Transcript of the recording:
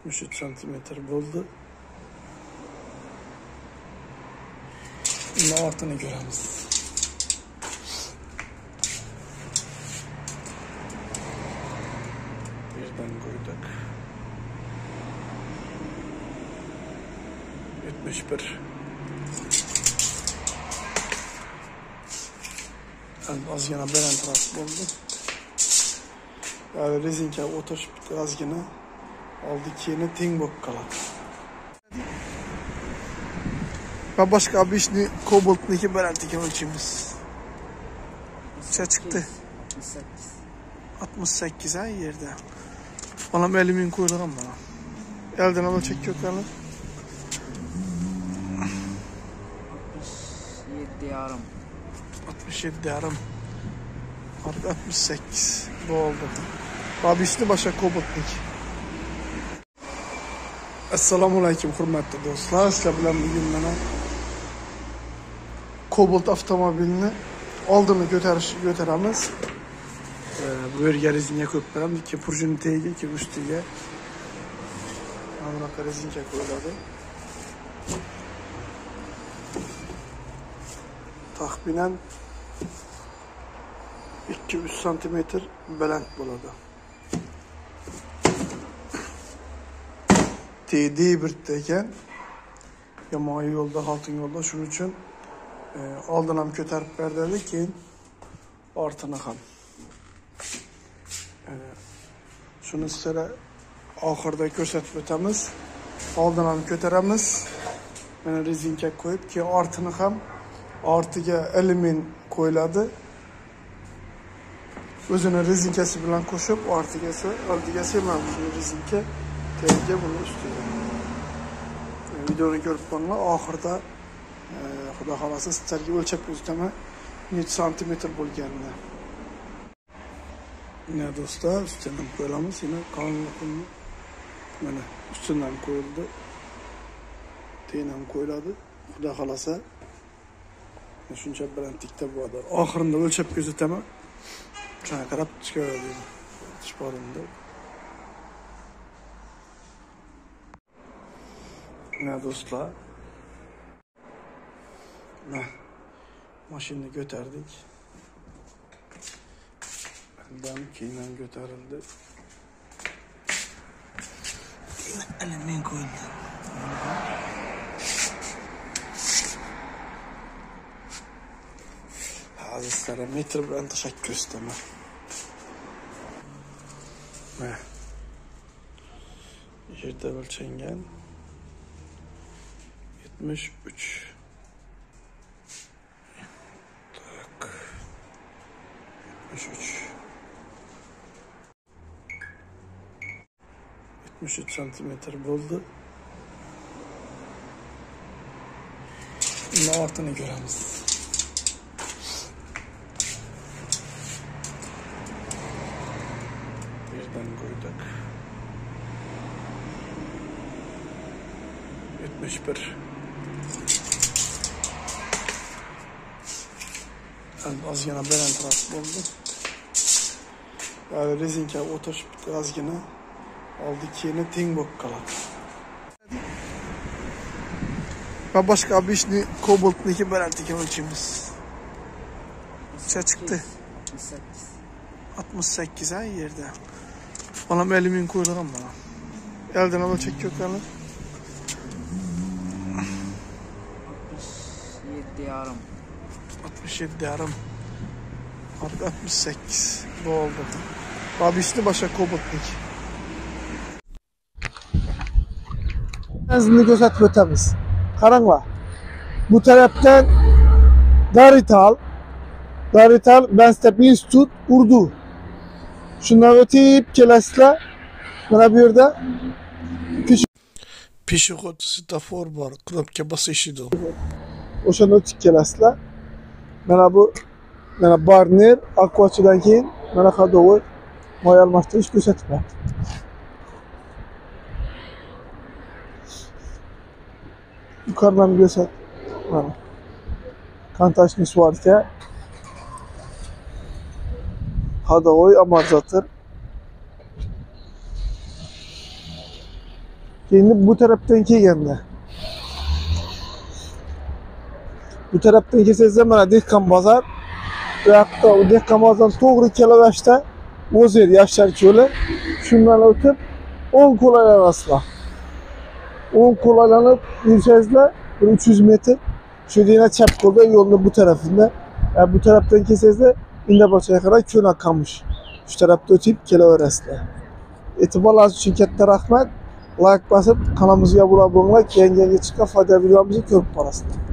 73 santimetre bo'ldi. Uni ortini ko'ramiz. Yerdan qo'ydik. 71. Ozgina balandroq bo'ldi. Rezinka o'tirish bitta ozgina oldi keyini teng bo'lib qoladi. Va boshqa obishni Cobalt'niki balandligiga o'lchaymiz. Necha chiqdi? 68 ha yerda. Onam elimin qo'yilgan mana. Eldan o'lchak ko'kani. 67,5. 68 bo'ldi. Obishni boshqa Cobalt'niki. Assalomu alaykum hurmatli do'stlar. Sizlar bilan bugun mana Cobalt avtomobilini oldini ko'taramiz. Bu yerga rezinka qo'yib beramiz. Ikki prujini tagiga, ikki ustiga. Mana bunaqa rezinka qo'yiladi. Taxminan 2-3 santimetr baland bo'ladi. Tedi birda ekan. Yomon yo'lda, xaltin yo'lda, shuning uchun oldin ham ko'tarib berdik, keyin ortini ham. Shuni sizlarga oxirida ko'rsatib o'tamiz. Oldin ham ko'taramiz. Mana rezinka qo'yib, keyin ortini ham ortiga element qo'yiladi. O'zini rezinkasi bilan qo'shib, ortiga semamiz rezinka, tagiga buni ustiga. Videoni ko'rib qolinglar, oxirida xudo xolasa sizlarga o'lchab ko'rsataman necha santimetr bo'lganini. Mana do'stlar, ustidan qo'yamiz, yana qalinligini mana ustidan qo'yildi. Teyin ham qo'yiladi. Xudo xolasa shuncha balandlikda bo'ladi. Oxirida o'lchab ko'rsataman. Shuna qarab chiqaveradi. Chiqarimda. Mana do'stlar. Mana mashinani ko'tardik. Bundan keyin ko'tarildi. Element qo'yildi. Sizlarga metr bilan tashakkur etaman. Mana yerda o'lchangan 73. Tak. 73 santimetr bo'ldi. Uni ortini ko'ramiz. Yerdan qo'ydik. 71. Ozgina balandroq bo'ldi. Rezinka o'tirish bitta ozgina oldi keyini teng bo'lib qoladi. Va boshqa obishni Cobalt'niki balandligiga o'lchaymiz. Necha chiqdi? 68 ha yerda. Onam elimin qo'yilgan mana. Eldan o'lchak ko'kani. 67,5. 68 bo'ldi. Obishni boshqa Cobalt'niki. Sizni ko'rsatib o'tamiz. Qaranglar. Bu tarafdan Darital Benstep Institut Urdu. Shundan o'tib kelasizlar. Mana bu yerda peshxod svetofor bor, knopka bosishdi. O'shani o'tib kelasizlar. Mana bu barner, akvachidan keyin mana xodovoy moy almashtirish ko'rsatib berdi. Yukarıdan göster. Mana. Kontaktni swarka. Ходовой амортизатор. Keyin bu tarafdan kelganda. Bu tarafdan kelsangiz mana Dehqon bozor. Bu yoqda Dehqon bozordan to'g'ri kelaverishda o'z yer Yoshlar yo'li. Shundan o'tib o'ng qo'l aylanasizlar. O'ng qo'l aylanib yursangizlar 300 metr shu yerda chap qo'lda yo'lning bu tarafida. Bu tarafdan kelsangizlar Indabochaga qarab Ko'nak Qamish. Shu tarafda o'tib kelaverasizlar. E'tiborlaringiz uchun katta rahmat. Like bosib, kanalimizga obuna bo'linglar. Keyingi chiqqan foydali videolarimizni ko'rib borasizlar.